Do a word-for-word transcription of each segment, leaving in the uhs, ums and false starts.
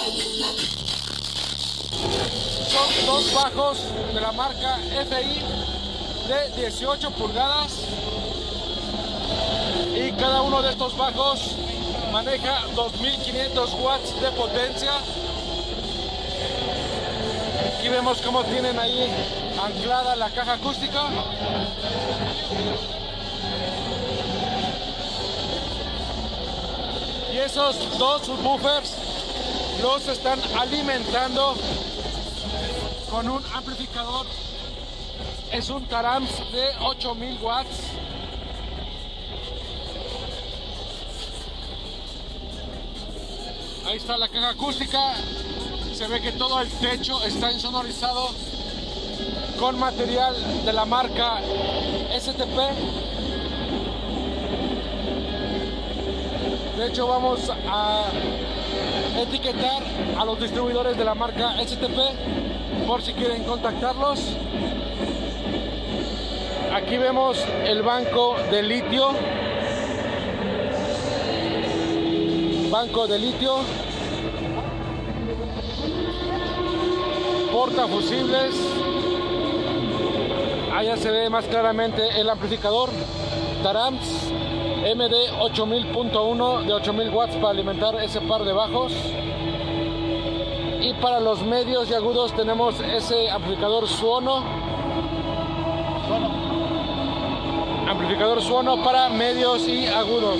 Son dos bajos de la marca F I de dieciocho pulgadas y cada uno de estos bajos maneja dos mil quinientos watts de potencia. Aquí vemos cómo tienen ahí anclada la caja acústica. Y esos dos subwoofers los están alimentando con un amplificador. Es un Taramps de ocho mil watts. Ahí está la caja acústica. Se ve que todo el techo está insonorizado con material de la marca S T P. De hecho, vamos a etiquetar a los distribuidores de la marca S T P por si quieren contactarlos. Aquí vemos el banco de litio. Banco de litio. Portafusibles. Allá se ve más claramente el amplificador Taramps M D ocho mil punto uno de ocho mil watts para alimentar ese par de bajos. Y para los medios y agudos tenemos ese amplificador Suono. Amplificador Suono para medios y agudos.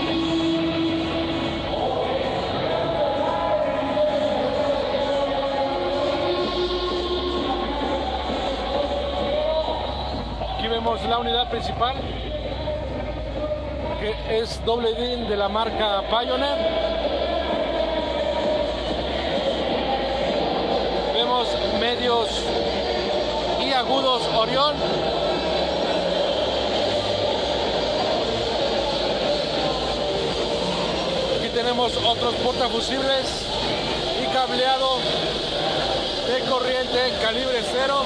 Aquí vemos la unidad principal, que es doble DIN de la marca Pioneer. Vemos medios y agudos Orion. Aquí tenemos otros portafusibles y cableado de corriente calibre cero.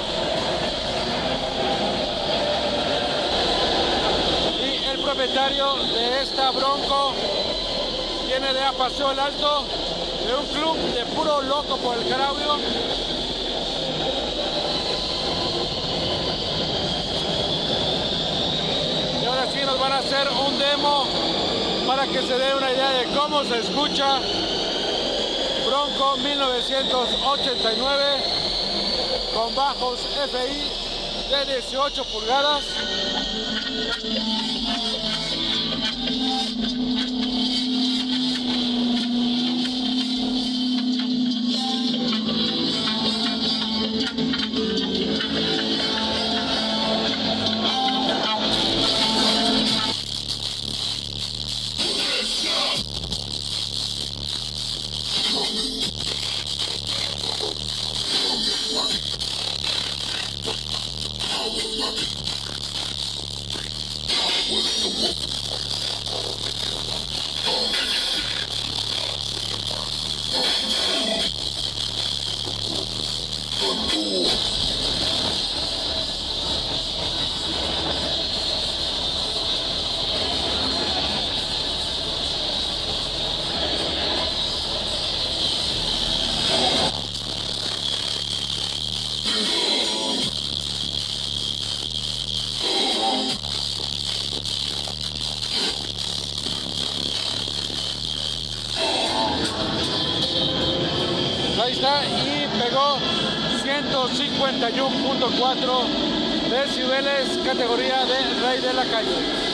El propietario de esta Bronco viene de Apaseo el Alto, de un club de puro loco por el caraudio. Y ahora sí nos van a hacer un demo para que se dé una idea de cómo se escucha Bronco mil novecientos ochenta y nueve con bajos F I de dieciocho pulgadas. Ahí está, y pegó ciento cincuenta y uno punto cuatro decibeles, categoría de rey de la calle.